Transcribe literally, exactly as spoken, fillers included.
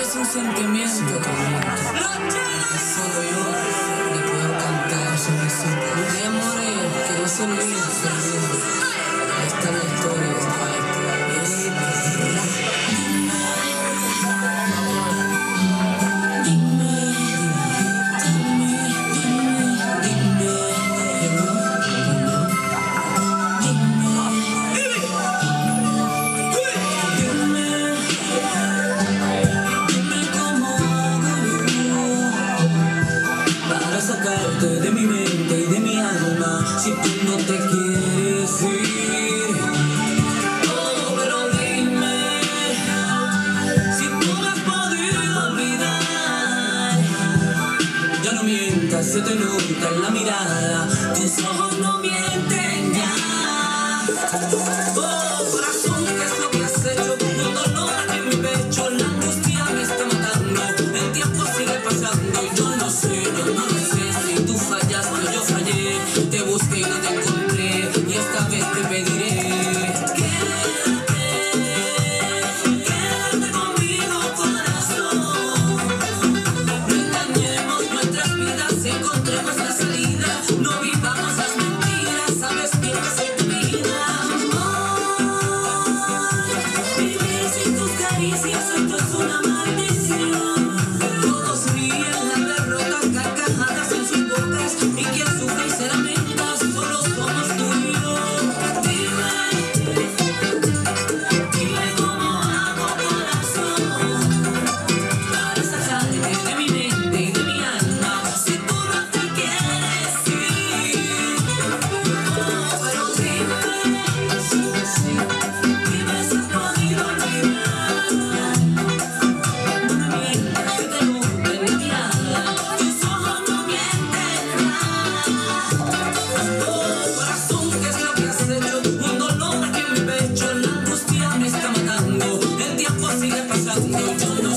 es un sentimiento que solo yo le puedo cantar. De amores que no se olvida, se olvida. Esta es la historia. Sacarte de mi mente y de mi alma si tú no te quieres ir. Oh, pero dime si tú me has podido olvidar. Ya no mientas, se te nota en la mirada, tus ojos no mienten ya. Oh, corazón, ¿qué es lo que has hecho? Un dolor aquí en mi pecho, la angustia me está matando. El tiempo sigue pasando y yo no sé, yo no lo sé. Yo fallé, te busqué y no te encontré, y esta vez te pediré. Quédate, quédate conmigo, corazón. No engañemos nuestras vidas, encontremos la salida. No vivamos las mentiras, sabes bien que soy tu vida. Amor, vivir sin tus caricias, esto es una maldición. Todos ríen la derrota, carcajadas en sus bocas. Y quien sufre y se lamenta, solo somos tú y yo. Dime, dime cómo hago, corazón, para sacarte de mi mente y de mi alma, si tú no te quieres ir. Oh, pero dime, dime si has podido olvidar. No me mientas, que te nubla en la mirada, tus ojos no mienten más. Oh, corazón, ¿qué es lo que has hecho? Un dolor aquí en mi pecho, la angustia me está matando. El tiempo sigue pasando y yo no